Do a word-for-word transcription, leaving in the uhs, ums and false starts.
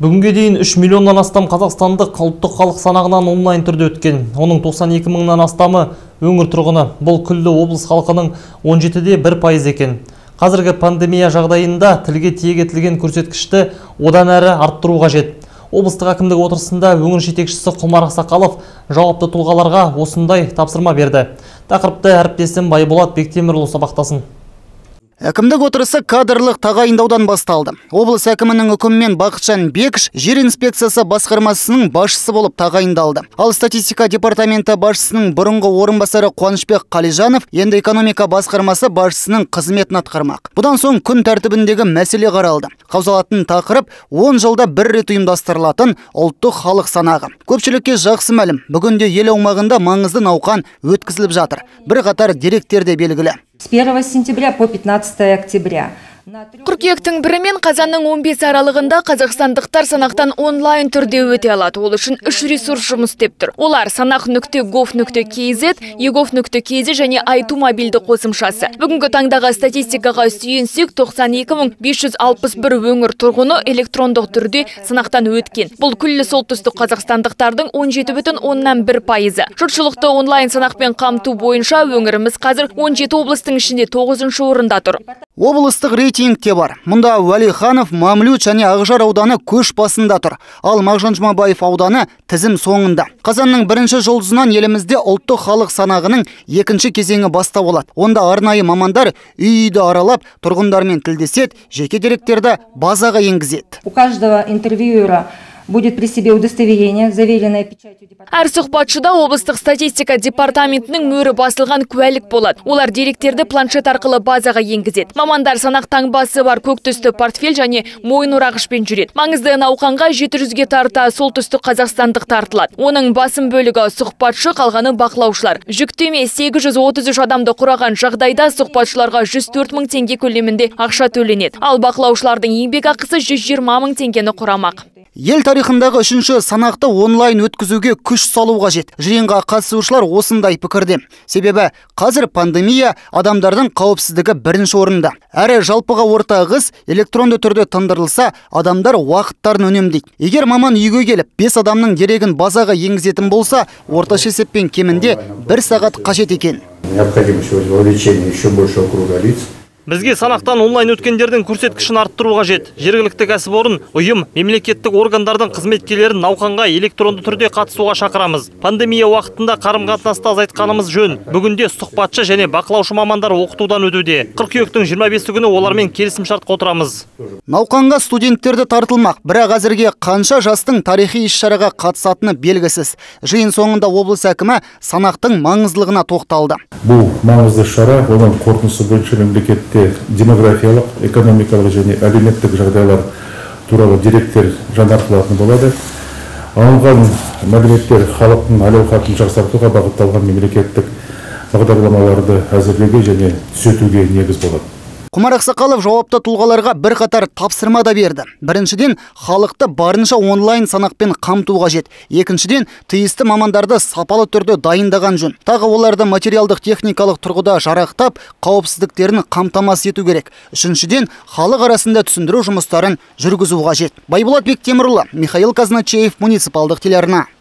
Бүгінге дейін үш миллионнан астам қазақстандық ұлттық халық санағынан онлайн түрде өткен. Оның тоқсан екі мыңнан астамы өңір тұрғыны. Бұл күллі облыс халқының он жетіде бір пайыз екен. Қазіргі пандемия жағдайында тілге тиек етілген көрсеткішті одан әрі арттыру қажет. Облыстық әкімдік отырысында өңір жетекшісі Құмар Ақсақалов жауапты тұлғаларға осындай тапсырма берді. Тақырыпты әріптесім Байболат Бектемірұлы сабақтасын. Әкімдік отырысы кадрлық тағайындаудан басталды. Облыс әкімінің үкімімен Бақытжан Бекіш жер инспекциясы басқармасының басшысы болып тағайындалды. Ал статистика департаменті басшысының бұрынғы орынбасары Қуанышбек Қалижанов енді экономика басқармасы басшысының қызметін атқармақ. Бұдан соң күн тәртібіндегі мәселе қаралды. Қаузалатын тақырып он жылда бір рет ұйымдастырылатын ұлттық халық санағы. Көпшілікке жақсы мәлім, бүгінде ел аумағында маңызды науқан өткізіліп жатыр. Бір қатар деректер де белгілі. С первого сентября по пятнадцатое октября. Қыркүйектің бірі мен қазанның он бесі аралығында қазақстандықтар санақтан онлайн түрде өте алады. Ол үшін үш ресурс жұмыс істеп тұр. Олар санақ нүкте гов нүкте кз, е гов нүкте кз және айту мобильді қосымшасы. Бүгінгі таңдағы статистикаға сүйенсек, тоқсан екі мың бес жүз алпыс бір өңір тұрғыны электрондық түрде санақтан өткен. Бұл күллі солтүстік қазақстандықтардың он жеті бүтін оннан бір пайызы. Жұртшылықты онлайн санақпен қамту бойынша өңіріміз қазір он жеті облыстың ішінде тоғызыншы орында тұр. Облыстық рейтингте бар. Мұнда Уәлиханов, Мамлют және Ақжар ауданы көш басында тұр. Ал Мағжан Жұмабаев ауданы тізім соңында. Қазанның бірінші жұлдызынан елімізде ұлттық халық санағының екінші кезеңі бастау болады. Онда арнайы мамандар үй-үйді аралап, тұрғындармен тілдеседі, жеке деректерді базаға енгізеді. У каждого интервьюера будет при себе удостоверение, заверенное печатью департамента. Әр сұхбатшыда облыстық статистика департаментінің мөрі басылған куәлік болады. Олар деректерді планшет арқылы базаға енгізеді. Мамандар санақ таңбасы бар көк түсті портфель және мойын орағышпен жүреді. Маңызды науқанға жеті жүзге тарта солтүстік қазақстандық тартылады. Оның басым бөлігі сұхбатшы, қалғаны бақылаушылар. Жүктеме сегіз жүз отыз үш адамды құраған жағдайда сұхбатшыларға жүз төрт мың теңге көлемінде ақша төленеді. Ал бақылаушылардың еңбек ақысы жүз жиырма мың теңгені құрамақ. Ел тарихындағы үшінші санақты онлайн өткізуге күш салу қажет. Жиынға қатысушылар осындай пікірде. Себебі қазір пандемия адамдардың қауіпсіздігі бірінші орында. Әрі жалпыға ортақ іс электронды түрде тындырылса, адамдар уақыттарын үнемдейді. Егер маман үйге келіп, бес адамның дерегін базаға енгізетін болса, орташа есеппен кемінде бір сағат қажет екен. Необходимость увеличения еще большего круга лиц. Бізге санақтан онлайн өткендердің көрсеткішін арттыру қажет. Жергілікті кәсіпорын, ұйым, мемлекеттік органдардың қызметкерлерін науқанға электронды түрде қатысуға шақырамыз. Пандемия уақытында қарым-қатынасты азайтқанымыз жөн. Бүгінде сұхбатшы және бақылаушы мамандар оқытудан өтуде. Қыркүйектің жиырма бесі күні олармен келісімшартқа отырамыз. Науқанға студенттерді тартылмақ, бірақ әзірге қанша жастың тарихи іс-шараға қатысатыны белгісіз. Жиын соңында облыс әкімі санақтың маңыздылығына тоқталды. Бұл маңызды шара, оның қорытындысы бойынша мемлекетте демографиялық, экономикалық және әлеуметтік жағдайлар туралы деректер жаңартылатын болады. Алынған мәліметтер халықтың әл-ауқатын жақсартуға бағытталған мемлекеттік бағдарламаларды әзірлеуге және түзетуге негіз болады. Құмар Ақсақалов жауапты тұлғаларға бір қатар тапсырма да берді. Біріншіден, халықты барынша онлайн санақпен қамту қажет. Екіншіден, тиісті мамандарды сапалы түрде дайындаған жөн. Тағы оларды материалдық техникалық тұрғыда жарақтап, қауіпсіздіктерін қамтамасыз ету керек. Үшіншіден, халық арасында түсіндіру жұмыстарын жүргізу қажет. Байболат Бектемірұлы, Михаил Казначеев, муниципалдық телеарна.